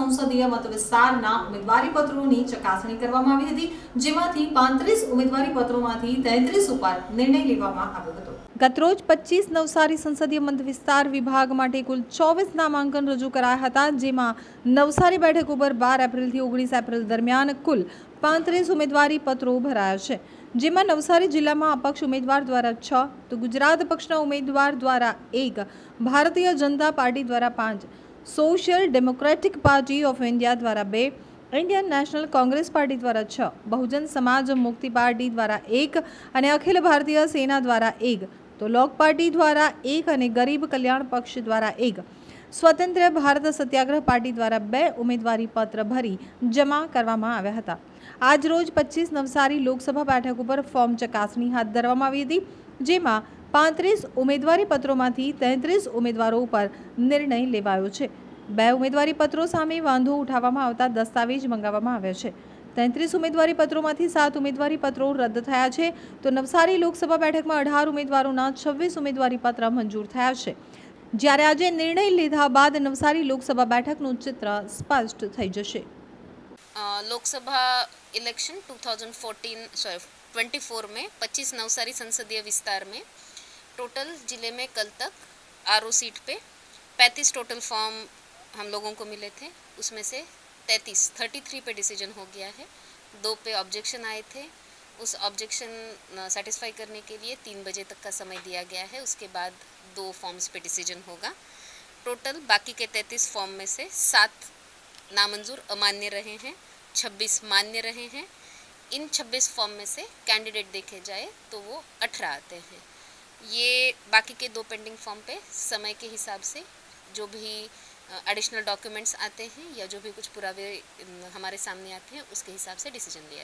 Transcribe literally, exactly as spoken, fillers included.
સંસદીય મત વિસ્તારના ઉમેદવારી પત્રોની ચકાસણી કરવામાં આવી હતી, જેમાંથી પાંત્રીસ ઉમેદવારી પત્રોમાંથી તેત્રીસ ઉપર નિર્ણય લેવામાં આવ્યો હતો। ગતરોજ પચીસ નવસારી સંસદીય મત વિસ્તાર વિભાગ માટે કુલ ચોવીસ નામાંકન રજૂ કરાયા હતા, જેમાં નવસારી બેઠક ઉપર બાર એપ્રિલથી ઓગણીસ એપ્રિલ દરમિયાન કુલ પાંત્રીસ ઉમેદવારી પત્રો ભરાયા છે, જેમાં નવસારી જિલ્લામાં અપક્ષ ઉમેદવાર દ્વારા છ, તો ગુજરાત પક્ષના ઉમેદવાર દ્વારા એક, ભારતીય જનતા પાર્ટી દ્વારા પાંચ, social democratic party of India દ્વારા બે, ઇન્ડિયન નેશનલ કોંગ્રેસ પાર્ટી દ્વારા છ, બહુજન સમાજ મુક્તિ પાર્ટી દ્વારા એક અને અખિલ ભારતીય સેના દ્વારા એક, તો લોક પાર્ટી દ્વારા એક અને ગરીબ કલ્યાણ પક્ષ દ્વારા એક, સ્વતંત્ર ભારત સત્યાગ્રહ પાર્ટી દ્વારા બે ઉમેદવારી પત્ર ભરી જમા કરવામાં આવ્યા હતા। આજ રોજ પચીસ નવસારી લોકસભા બેઠક ઉપર ફોર્મ ચકાસણી હાથ ધરવામાં આવી હતી, જેમાં પાંત્રીસ ઉમેદવારી પત્રોમાંથી તેત્રીસ ઉમેદવારો ઉપર નિર્ણય લેવાયો છે। બે ઉમેદવારી પત્રો સામે વાંધો ઉઠાવવામાં આવતા દસ્તાવેજ મંગાવવામાં આવ્યા છે। તેત્રીસ ઉમેદવારી પત્રોમાંથી સાત ઉમેદવારી પત્રો રદ થયા છે, તો નવસારી લોકસભા બેઠકમાં અઢાર ઉમેદવારોના છવ્વીસ ઉમેદવારી પત્ર મંજૂર થયા છે, જ્યારે આજે નિર્ણય લીધા બાદ નવસારી લોકસભા બેઠકનું ચિત્ર સ્પષ્ટ થઈ જશે। लोकसभा इलेक्शन दो हज़ार चौदह सॉरी चौबीस में पच्चीस नवसारी संसदीय विस्तार में टोटल ज़िले में कल तक आरओ सीट पे पैंतीस टोटल फॉर्म हम लोगों को मिले थे, उसमें से तैंतीस तैंतीस पे डिसीजन हो गया है। दो पे ऑब्जेक्शन आए थे, उस ऑब्जेक्शन सेटिस्फाई करने के लिए तीन बजे तक का समय दिया गया है, उसके बाद दो फॉर्म्स पे डिसीजन होगा। टोटल बाकी के तैंतीस फॉर्म में से सात नामंजूर अमान्य रहे हैं, छब्बीस मान्य रहे हैं। इन छब्बीस फॉर्म में से कैंडिडेट देखे जाए तो वो अठारह आते हैं। ये बाकी के दो पेंडिंग फॉर्म पे समय के हिसाब से जो भी एडिशनल डॉक्यूमेंट्स आते हैं या जो भी कुछ पुरावे हमारे सामने आते हैं, उसके हिसाब से डिसीजन लिया